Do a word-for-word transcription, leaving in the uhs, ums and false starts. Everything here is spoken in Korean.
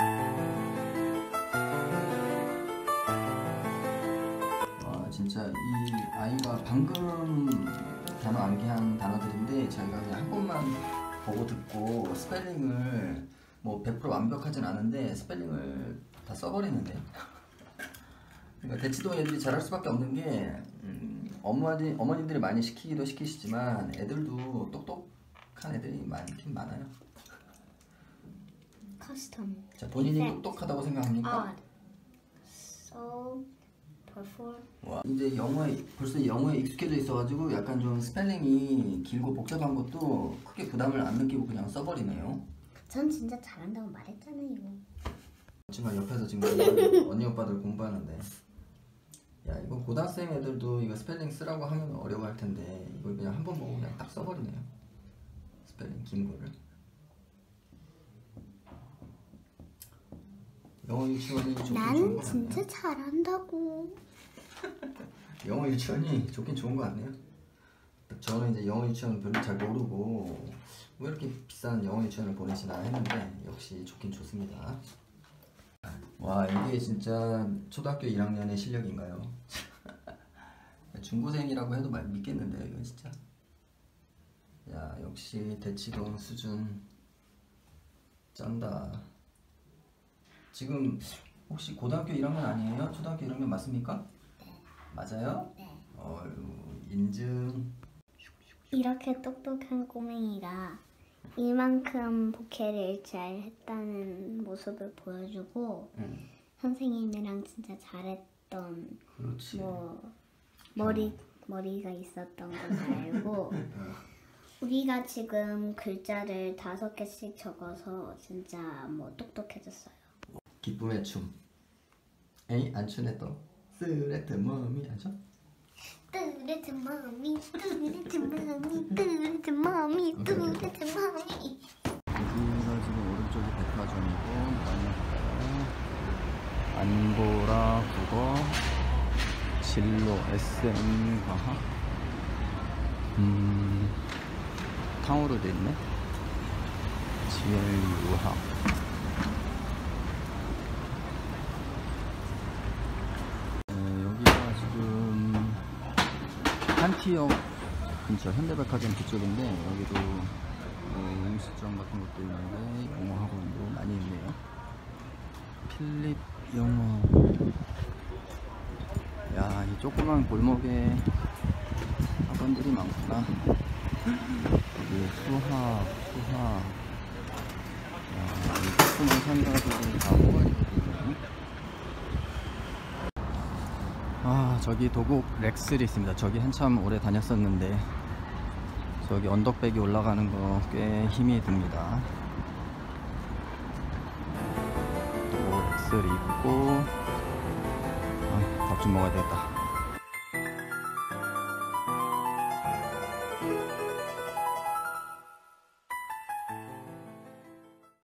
와, 진짜 이 아이가 방금 단어 암기한 단어들인데 저희가 그냥 한 번만 보고 듣고 스펠링을 뭐 백 퍼센트 완벽하진 않은데 스펠링을 다 써버리는데 그러니까 대치동 애들이 잘할 수밖에 없는 게 음, 어머니, 어머님들이 많이 시키기도 시키시지만 애들도 똑똑한 애들이 많긴 많아요. 커스텀. 자, 본인이 exact. 똑똑하다고 생각합니까? Odd. So, perform. 와, 이제 영어에 벌써 영어에 익숙해져 있어가지고 약간 좀 스펠링이 길고 복잡한 것도 크게 부담을 안 느끼고 그냥 써버리네요. 전 진짜 잘한다고 말했잖아요. 지금 옆에서 지금 언니 오빠들 공부하는데 야, 이거 고등학생 애들도 이거 스펠링 쓰라고 하면 어려워할 텐데 이걸 그냥 한 번 보고 그냥 딱 써버리네요. 스펠링 긴 거를. 영어 유치원이 좋긴 난 좋은 거 진짜 같네요. 잘한다고. 영어 유치원이 좋긴 좋은 거 같네요. 저는 이제 영어 유치원 별로 잘 모르고 왜 이렇게 비싼 영어 유치원을 보내시나 했는데 역시 좋긴 좋습니다. 와, 이게 진짜 초등학교 일 학년의 실력인가요? 중고생이라고 해도 말 믿겠는데요, 이건 진짜. 야, 역시 대치동 수준 쩐다. 지금 혹시 고등학교 일 학년 아니에요? 초등학교 일 학년 맞습니까? 네. 맞아요? 네. 어휴, 인증. 이렇게 똑똑한 꼬맹이가 이만큼 복해를 잘 했다는 모습을 보여주고 응. 선생님이랑 진짜 잘했던 그렇지. 뭐 머리, 머리가 있었던 걸 알고 우리가 지금 글자를 다섯 개씩 적어서 진짜 뭐 똑똑해졌어요. 기쁨의 춤. 에이, 안 추네 또. 쓰레트 머미 안 춰? 뚜레트 머미, 뚜레트 머미, 뚜레트 머미, 뚜레트 머미. 여기가 지금 오른쪽이 백화점이고 그다음에 안보라 국어, 진로 에스엠 과학, 음, 탕후루 돼 있네. 지엘 유학. 네, 여기가 지금 한티역 근처 현대백화점 그쪽인데 여기도 뭐 음식점 같은 것도 있는데 영어 학원도 많이 있네요. 필립 영어. 야, 이 조그만 골목에 학원들이 많구나. 여기 수학, 수학. 야, 이 조그만 상가들이 다 학원이거든요. 아, 저기 도곡 렉슬이 있습니다. 저기 한참 오래 다녔었는데 저기 언덕배기 올라가는 거 꽤 힘이 듭니다. 도곡 렉슬이 있고 아, 밥 좀 먹어야 되겠다.